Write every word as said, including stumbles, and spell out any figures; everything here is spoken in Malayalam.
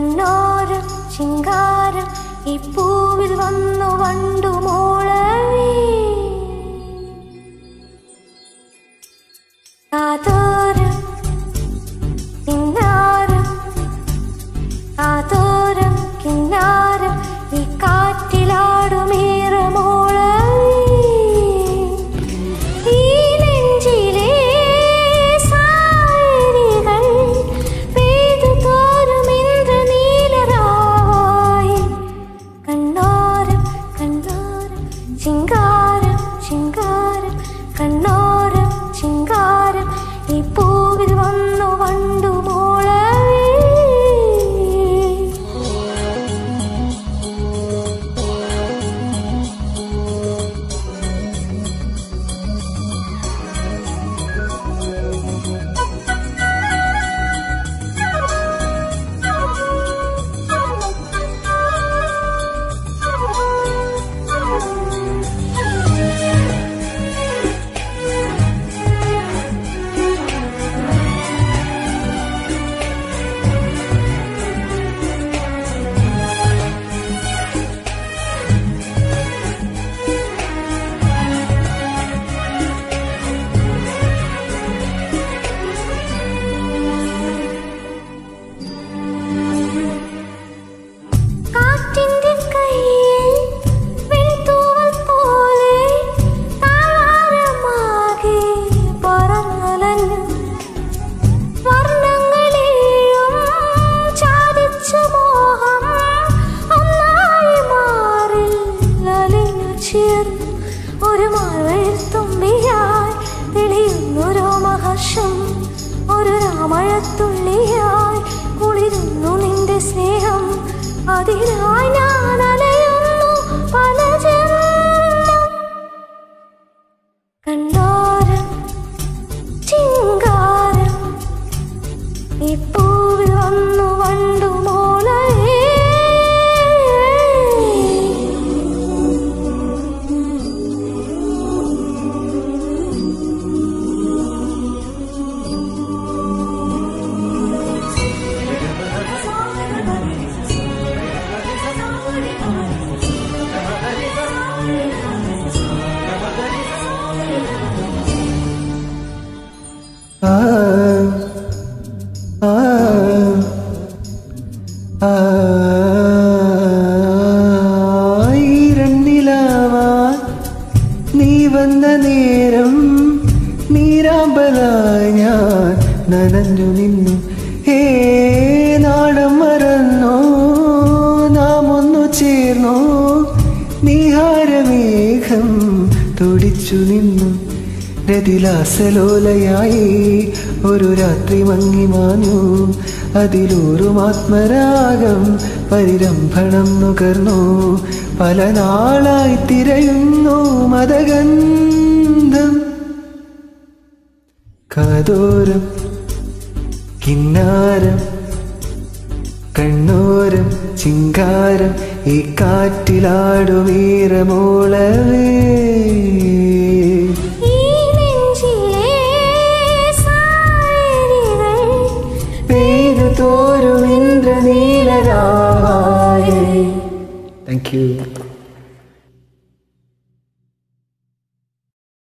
കണ്ണോരം ചിങ്കാരം ഈ പൂവിൽ വന്നു വണ്ടു മോളവേ കാതോരം കിന്നാരം കാതോരം കിന്നാരം ഈ കാറ്റിലാടുമീറ മോളവേ ഈ നെഞ്ചിലെ സാരികൾ പെയ്തു തോരും ഇന്ദ്രനീലരായി കണ്ണോരം കണ്ണോരം ചിങ്കാരം ചിങ്കാരം കണ്ണോരം ചിങ്കാരം ഈ പൂവിൽ വന്നു വണ്ടു മോളവേ ഒരു മഴത്തുള്ളിയായി തെളിയുന്നൊരു മഹർഷം ഒരു രാമഴത്തുള്ളിയായി കുളിരുന്നു നിന്റെ സ്നേഹം അതിനായി ഞാൻ അലയുന്നു പല ജന്മം കണ്ണോരം ചിങ്കാരം ഈ പൂവിൽ വന്നു വണ്ടു മോളവേ ആയിരന്നിലാവാൻ നീ വന്ന നേരം നീരാമ്പലായി ഞാൻ നനഞ്ഞു നിന്നു ഹേ നാടം മറന്നോ നാം ഒന്നു ചേർന്നോ നീഹാരമേഘം തുടിച്ചു നിന്നു രതിലാസലോലയായി ഒരു രാത്രി മങ്ങി മാഞ്ഞു അതിലൂറും ആത്മരാഗം പരിരംഭണം നുകർന്നു പല നാളായി തിരയുന്നു മദഗന്ധം കാതോരം കിന്നാരം കണ്ണോരം ചിങ്കാരം ഈ കാറ്റിലാടുമീറ മോളവേ തോരും ഇന്ദ്രനീലരായി. Thank you.